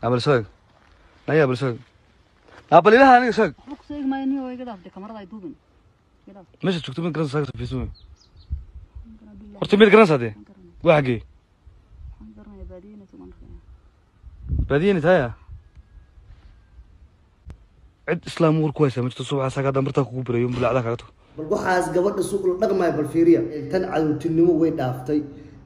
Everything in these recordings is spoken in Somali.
عمل سوق لا يا بلسوق أبلي لها أنا سوق سوق ما ينهي هو كده في الكاميرا يدوبن كده مش تكتب من كرنس ساكت في سوق ارتمي الكرنس هذه واحد حنقرنا بادينة ومنخيا بادينة هيا عد إسلام ور كويسة مش تصوب عساك هذا مرتاح كوبري يوم بلا علاقة bal waxaas gabadha suuq la dhaqmay bal fiiriya tan cadowtinimo way dhaaftay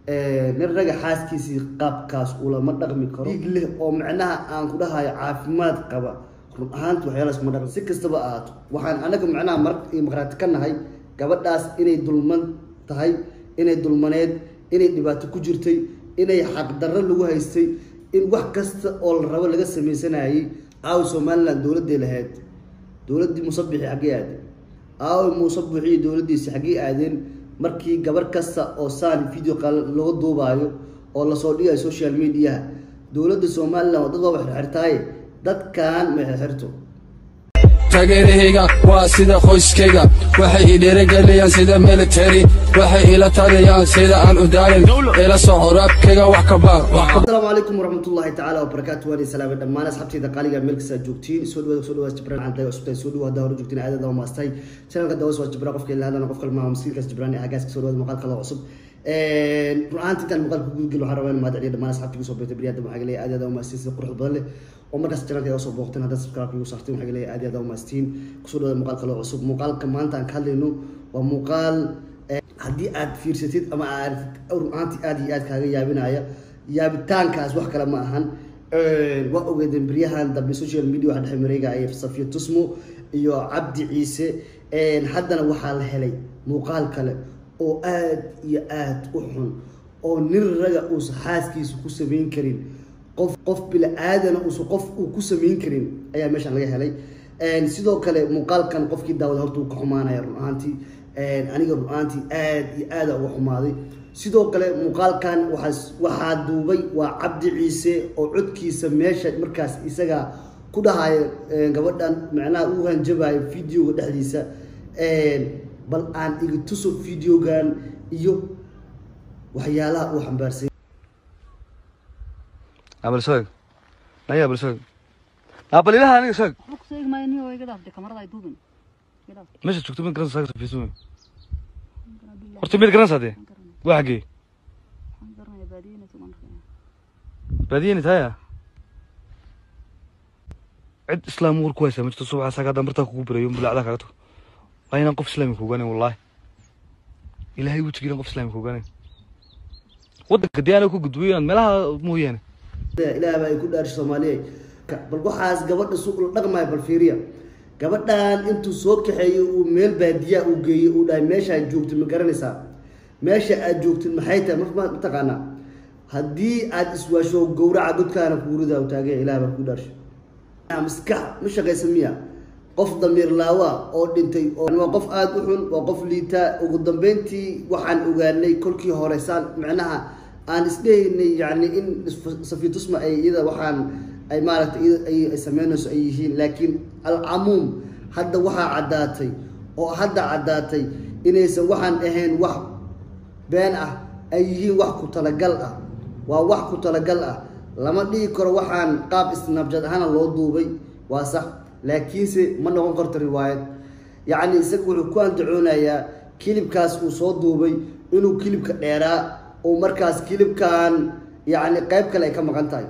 nin raga xaaskiisii qaabkaas ula ma dhaqmi karo dhiig leh oo macnaha aan ku dhahayo caafimaad qaba run ahaantu waxyaalaas ma dhaqmi si kastaba aato waxaan anaga macnaha marqaati ka nahay gabadhaas inay dulman tahay inay dulmaneed inay dhibaato ku jirtay inay xaq darro lagu haystay in wax kasta oo la rabo laga sameeysanayay aaw Soomaaliland dawladda lahayd dawladdi musabixi xageeyay aaw musabixi dawladdiisa xagee aadeen markii gabar kasta oo saan video loo duubayo oo la soo dhigay social media dawladda Soomaaliland dad wax xirtay dadkan ma xirto taageerahayga waa sida qoyskayga waxay idheerageliyaan sida military waxay ila taliyaan sida aan u daalin ila soo horabkayga wax ka baa assalaamu alaykum warahmatullahi ta'ala wa barakatuh wa salaam dhammaan asxaabtayda qaaliga meelkasta joogtiin soo dhawaad Jibraan aan tahay usbay soo dhawaad hawr joogtiin aadada oo maastay channelka dawas waa Jibraan qofka ilaahana qofka ma miskiinkaas Jibraan ee agaas soo dhawaad maqal kala cusub ru'aanti tan maqal ku gudgil waxa rabaan ma dhacay dhammaan asxaabtayda soo beetay bariyaada waxa galay aadada oo maastay si qurux badan leh oo markaas channelka soo booqteen hadda subscribe ugu saarteen waxa galay aadada oo maastiin kusoo dhawaad maqal kala cusub muuqaalka maanta aan ka hadlayno waa muuqaal haddii aad fiirsatid ama aad ru'aanti aad iyo aad kaaga yaabinaya yaabitaankaas wax kale ma ahan waa ogeedeen bariyahan dambe social media waxa dhex mareega ay Safiya Tusmo iyo Cabdi Ciise haddana waxaa la helay muuqaal kale oo aad iyo aad u xun oo nin raga uu xaaskiisa ku sameyn karin qof bila aadana uu qof uu ku sameyn karin ayaa meeshan laga helay sidoo kale muuqaalkan qofkii daawada horta uu ka xumaanaya run ahaantii aniga run ahaantii aad iyo aad ugu xumaaday sidoo kale muuqaalkan waxaa duubay waa Cabdi Ciise oo codkiisa meesha markaas isaga ku dhahay gabadhan macnaha uu hanjabay video dhexdiisa bal aan iga tuso videogan iyo waxyaalaha uu xambaarsan عمل سوق لا يا بلسوق أبلي لها أنا سوق سوق ما ينهي هو كده في الكاميرا يدوبن كده مش تكتب من كرنس ساكت في سوق ارتمي الكرنس هذه واحد حنقرنا بادينة ومنخيا بادينة هيا عد إسلام ور كويسة مش تصوب عساك هذا مرتاح كوبري يوم بلا علاقة أين نقف إسلامي كوجاني والله إلهي وتجينا نقف إسلامي كوجاني ودك ديانا كو قدويان ملها مو يعني ilaahay baa ku dhaarshay Soomaaliyeed bal waxaas gabadha suuq la dhaqmay bal fiiriya gabadhan intuu soo kaxeeyo uu meel baadiya u geeyo uu dhaay meesha aad joogto ma garanaysaa meesha aad joogto maxay tahay ma taqaana hadii aad iswaasho gowraca dadkaana ku rida u taagay ilaahay baa ku dhaarshay maskax ma shaqaysamaya qof damiir laawa oo dhintay oo qof aad u xun oo qof liita ugu dambeyntii waxaan ogaanay kolkii hore saan macnaha aan isleeyahay yani in Safiya Tusmo ay iyada waxaan ay maaragtay ay sameynayso ay yihiin laakiin al-amuum hadda waxa cadaatay inaysan waxaan ahayn wax been ah ay yihiin wax ku talagal ah waa wax ku talagal ah lama dhigi karo waxaan qaab Snapchat ahaan loo duubay waa sax laakiinse ma noqon karto riwaayad yani isagu wuxuu ku andacoonayaa kilibkaas uu soo duubay inuu kilibka dheeraa oo markaas kilibkan yani qayb kale ay ka maqan tahay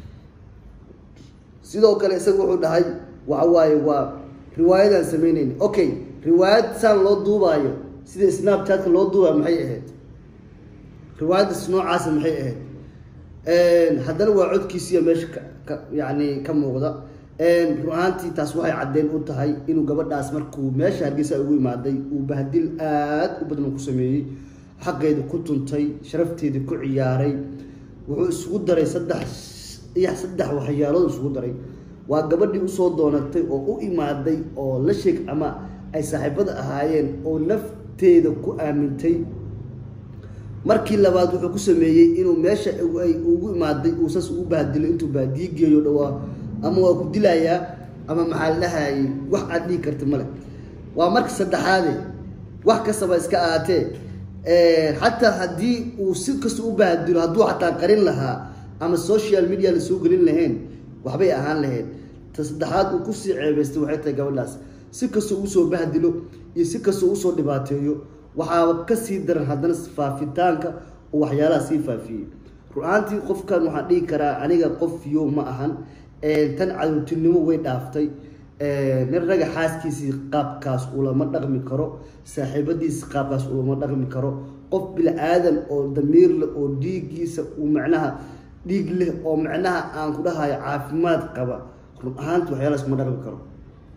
sidoo kale isagu wuxuu dhahay waxa waaye waa riwaayadan sameeyeen okay riwaayad san loo duubayo sida Snapchat loo duubayo maxay ahayd riwaayada noocaas maxay ahayd haddana waa codkiisa meesha yani ka muuqda ru'aantii taas waxay cadeen u tahay inuu gabadhaas markuu meesha Hargeysa ugu imaaday uu bahdil aad u badan ku sameeyay xaqeedu ku tuntay sharafteedu ku ciyaaray wuxuu isugu daray saddex waxyaalood isugu daray waa gabadhii u soo doonatay oo u imaaday oo la sheeg ama ay saaxiibada ahaayeen oo nafteeda ku aamintay markii labaad wuxuu ku sameeyay inuu meesha ay ugu imaaday uu saas u bahdilo intuu baadiye geeyo dhawaa ama waa ku dilayaa ama maxaa lahaay wax aad dhigi karta male waa marka saddexaad wax kastaba iska aatee حتى هدي وسيد كسو بهدلو هدو حتى قرين لها أما السوشيال ميديا اللي سو قرين لهن waxbay ahaan lahayd ta saddexaad uu kusii ceebaystay waxay tahay gabadhaas si kastoo usoo bahdilo iyo si kastoo usoo dhibaateeyo waxaaba kasii daran haddana faafitaanka oo waxyaalaha sii faafiyey ru'aantii qofkan waxaan dhihi karaa aniga qof yo ma ahan tan cadowtinimo way dhaaftay nin raga xaaskiisii qaabkaas ulama dhaqmi karo saaxiibadiisi qaabkaas ulama dhaqmi karo qof bil aadan oo damiir leh oo dhiiggiisa uu macnaha dhiig leh oo macnaha aan ku dhahayo caafimaad qaba run ahaanti waxyaalahaas kuma dhaqmi karo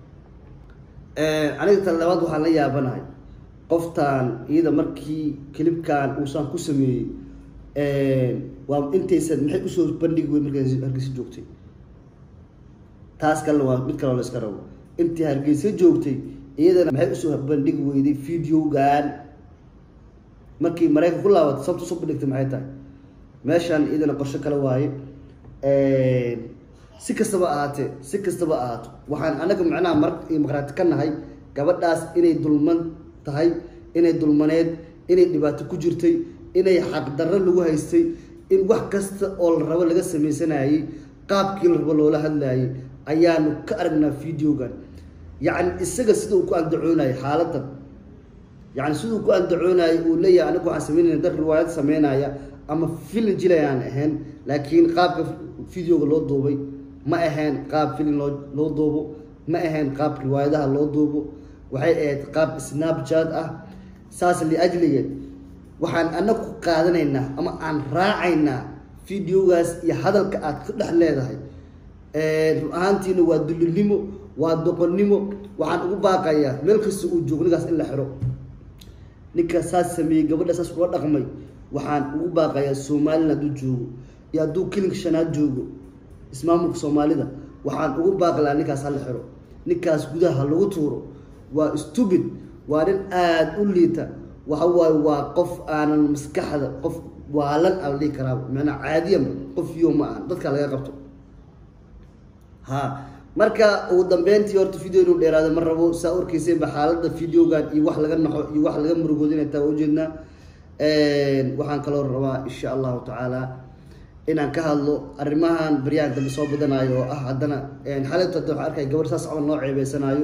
aniga tan labaad waxaan la yaabanahay qoftaan iyada markii kilibkan uusan ku sameeyey waa intaysan maxay usoo bandhigi wey markay hargeysa joogtay taas kalena waa mid kaloo la iska rabo intii hargeysa joogtay iyadana maxay usoo bandhigi weyday videogan markii maraykan ku laabatay sababta usoo bandhigtay maxay tahay meeshaan iyadana qorsho kale waaye si kastaba ahaato waxaan anaga macnaha maqraati ka nahay gabadhaas inay dulman tahay inay dulmaneed inay dhibaato ku jirtay inay xaqdarro lagu haystay in wax kasta oo la rabo laga sameysanayay qaabkii la rabo loola hadlayay ayaanu ka aragnaa videogan yacni isaga sida uu ku andacoonayo xaaladan yacni sida uu ku andacoonayo uu leeyahay anigu waxaan sameynaya dad riwaayad sameynaya ama filin jilayaan ahayn laakiin qaabka videoga loo duubay ma ahayn qaab filin loo duubo ma ahayn qaab riwaayadaha loo duubo waxay ahayd qaab snapchat ah saas liajligeed waxaan anagu ku qaadanaynaa ama aan raacaynaa videogaas iyo hadalka aad ka dhex leedahay run ahaantiina waa dulinimo waa doqonnimo waxaan ugu baaqayaa meel kasta uu joogo ninkaas in la xiro ninka saas sameeyey gabadha saas ula dhaqmay waxaan ugu baaqayaa somalilan hadduu joogo iyo hadduu kilinka shanaad joogo ismaamulka soomaalida waxaan ugu baaqlaa ninkaas hala xiro ninkaas gudaha lagu tuuro waa stupid waa nin aada u liita waxa waaye waa qof aanan maskaxda qof waalan aan dhihi karaa macnaa caadiyan qof yo ma ahan dadka laga qabto ha marka ugu dambeyntii horta video inuu dheeraado ma rabo saa orkeyseenba xaaladda videogan iyo wax laga naxo iyo wax laga murugoodo inay taa ujeednaa waxaan kaloo rabaa insha allahu tacaala inaan ka hadlo arrimahan baryahan dambe soo badanayo oo ah haddana xalayto hadda waxaan arkaya gabar saas camal noo ceebeysanaayo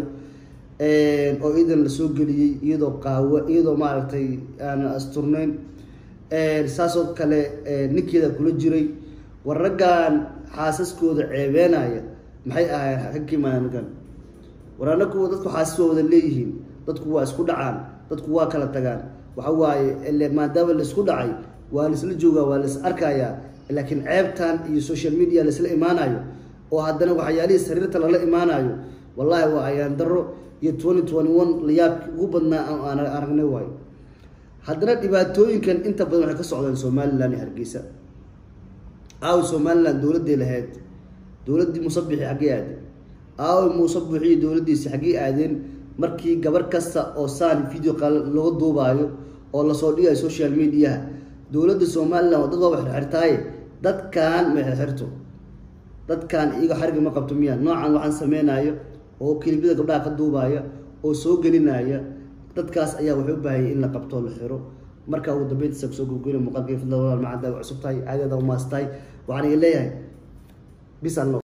oo iidan lasoo geliyey iyadoo qaawa iyadoo maaragtay aan asturneyn saasoo kale ninkeeda kula jiray war raggan xaasaskooda ceebeenaya maxay ahayn xakiimaanagan war anagu dadku xaasas waa wada leeyihiin dadku waa isku dhacaan dadku waa kala tagaan waxa waaye maadaama la isku dhacay waa laisla joogaa waa lais arkayaa laakiin ceebtan iyo social media laisla imaanayo oo haddana waxyaalihii sariirta lala imaanayo wallahi waa ayaan daro iyo 2021 layaabki ugu badnaa aan aragnay waayo haddana dhibaatooyinkan inta badan waxay ka socdaan somalilan iyo hargeysa aaw somalilan dowladday lahayd dowladdii musabixi xaggee aadeen aaw musabixii dowladdiisi xaggee aadeen markii gabar kasta oo saan video looga duubaayo oo lasoo dhigayo social mediaha dowladda somalilan waa dad waa wax xirtaaye dadkan ma xirto dadkan iyaga xariga ma qabto miya noocan waxaan sameynayo oo kilibada gabdhaha ka duubaya oo soo gelinaya dadkaas ayaa waxay u baahayay in la qabto la xiro marka ugu dambeyntiisa kusoo gurgurina muuqaalka fadlan walaal macada cusub tahay aadada u maastahay waxaan iga leeyahay bis